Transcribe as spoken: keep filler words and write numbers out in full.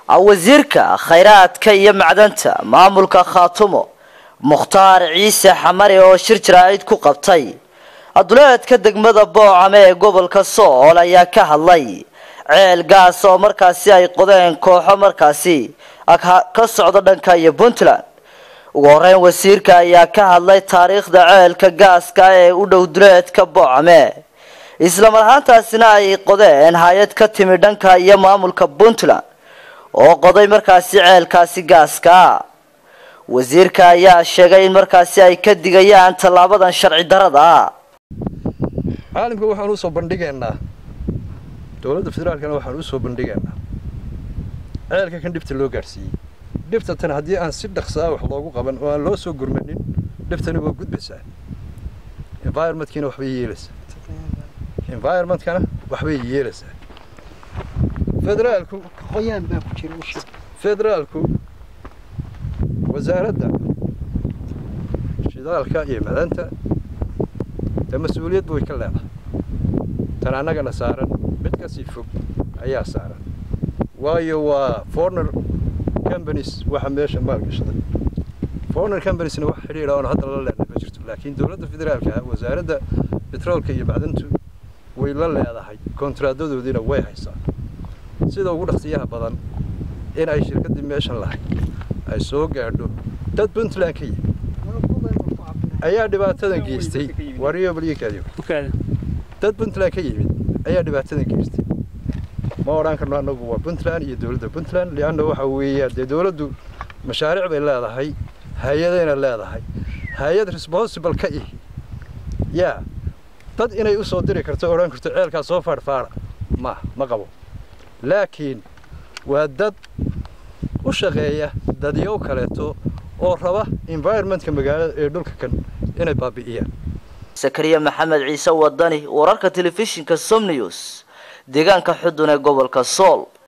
wasiirka khayraadka iyo macdanta maamulka Khaatumo Mukhtaar Ciise Xamari oo shir jiraa'id ku qabtay aduleedka degmada Boocame ee gobolka Sool ayaa ka hadlay ceel gaas oo markaasi ay qodeen kooxo markaasi ka socda dhanka iyo Puntland ugu horeyn wasiirka ayaa ka hadlay taariikhda ceelka gaaska ee u dhow duleedka Boocame isla marhaantaasina ay qodeen hay'ad ka timid dhanka iyo maamulka Puntland oo qoday markaasi ceelkaasi gaaska wasiirka ayaa sheegay in markaasi ay ka digayaan talaabadan sharci darada caalamka waxaan u soo bandhigaynaa dawladda federaalkana waxaan u soo bandhigaynaa ceelka kan dibta loo gaarsiiyay dibta tan haddii aan si dhaqso ah wax loogu qaban oo aan loo soo gurmanin diftani waa gudbaysaa environmentkina waxbay yeelaysaa environmentkana waxbay yeelaysaa federaalku qoyaan baa ku jira u sheeg federaalku wasaaradda shidaalka iyo macdanta ta mas'uuliyad way ka leedahay tan anagana saaran mid ka sii fog ayaa saaran waayo waa foreigner companies waxa meesha maal gashaday foreigner companiesna wax xiriir ah oo hadda la leeyahay ma jirto laakiin dawladda federaalka wasaaradda petroolka iyo macdantu way la leedahay kontraadadoodina way haysaa sida ugu dhaqsiyaha badan in ay shirkadii meeshan lahayd ay soo gaadho dad Puntland ka yimid ayaa dhibaatadan geystay wariyo baliyakaadiyo dad Puntland ka yimid ayaa dhibaatadan geystay ma oran karno anagu waa Puntland iyo dawladda Puntland li'aanna waxa weeye dawladdu mashaariic bay leedahay hay'adayna leedahay hay'ad responsible ka ah ya dad inay u soo diri karto oran karto ceelka soo farfaara ma ma qabo laakiin waa dad u shaqeeya dadyo kaleeto oo raba environmentka magaalada ee dhulka kan inay baabi'iyaan Sakariya Maxamed Ciise Wadani wararka telefishinka Som News deegaanka Xudun ee gobolka Sool.